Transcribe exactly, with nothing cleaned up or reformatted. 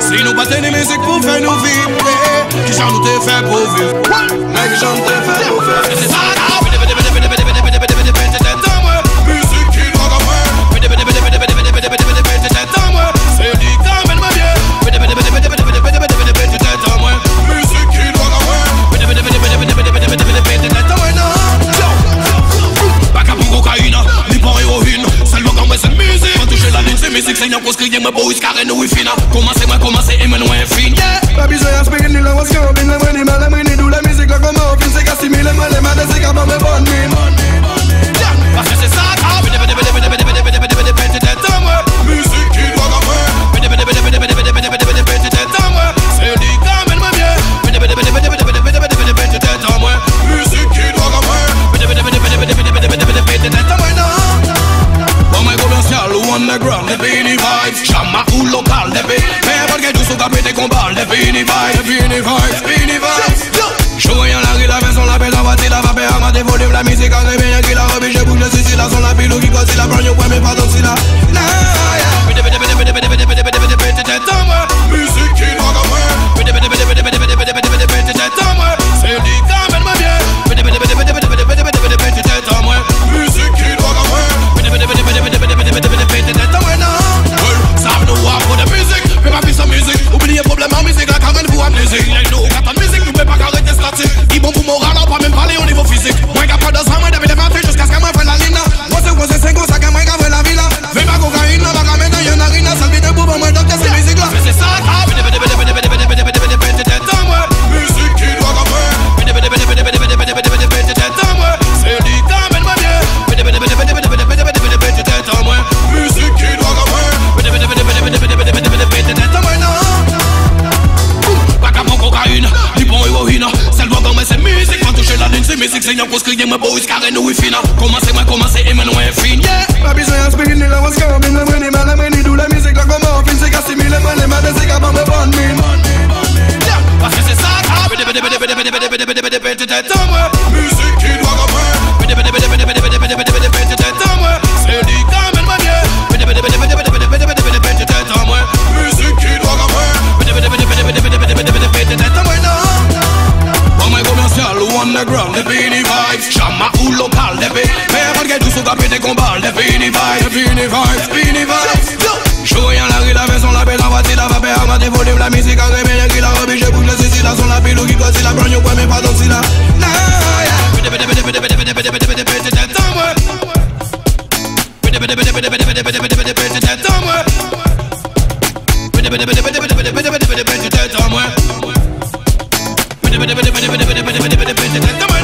Si nous battons les musiques pour faire nous vibrer, qui j'en nous t'ai fait pour vivre, mais qui j'en t'ai fait pour vivre. C'est ça, musique qui doit comme moi. C'est dit quand même ma bien. Musique qui doit comme moi. Bac à pour cocaïne, ni pour héroïne. Seulement quand moi c'est musique. Quand toucher la ligne c'est musique. C'est n'y a qu'au script, moi bois carré nous est fina. Commencez moi commencez et maintenant infini. Pas besoin d'aspirer ni la voix scambine. La money mal, la money d'où la musique là comme on finit. C'est qu'à stimuler moi les malades c'est qu'à pas me bonne mine. Parce que c'est ça. Musique qui doit comme moi. C'est dit quand même ma bien. Musique qui doit comme moi. Bon mais commercial ou underground, des Beenie Vibes. Chama ou local, des Beenie Vibes. Mais parce que tout ce qu'on fait des combats, des Beenie Vibes. Beenie Vibes, Beenie Vibes. Jouer en la rue, la maison, la paix, la voiture, la vapeur, à ma dévolume, la musique, en réveillant qui la rebelle, je bouge le sissi, la son, la pilou, qui cause, la brognon, ouais, mais pas d'autre, si la. Musique qui doit comme moi. C'est dit quand même ma bien. Musique qui doit comme moi. Ça nous voir pour de musique, mais pas plus de musique. Oubliez problème en musique, la carène vous amnésie. Nous, quand la musique, nous pouvons pas arrêter statique. Ils vont pour moral, on peut même parler au niveau physique. Moi, qui a pas de sang, moi, depuis les mains, jusqu'à ce que moi, fasse la ligne. Moi, c'est quoi, c'est cinq ans, ça, que moi, qui a fait la ville. Fais ma cocaïne, la bagamette, y'en a rien, ça vit debout, bon, moi, docteur, c'est musique là. C'est ça, musique qui doit comme moi. C'est dit quand même ma bien. Musique qui doit comme moi. Pas qu'à mon cocaïne, ni bon héroïne. Celle doit comme c'est musique. Quand toucher la ligne, c'est musique. C'est y'en cause que y'en me bois, carré nous est fina. Commencez, moi, commencez, et maintenant infini. Pas besoin d'aspirer ni la voix scambine. La money mal, la money d'où la musique là comme on finit. C'est qu'à stimuler moi les malades c'est qu'à pas me bonne mine. Parce que c'est ça. Musique qui doit comme moi. C'est dit quand même ma bien. Musique qui doit comme moi. Bon mais commercial ou underground, des Beenie Vibes. Chama ou local, des Beenie Vibes. Mais malgré tout ce qu'on fait des combats, des Beenie Vibes. Beenie Vibes, Beenie Vibes. Jouer en la rue, la maison, la paix, la voiture, la vapeur, à ma dévolume, la musique, en réveillant qui la rebelle, je bouge le sissi, la son, la pilou, qui cause, la brognon, ouais, mais pas d'autre, si la. Moi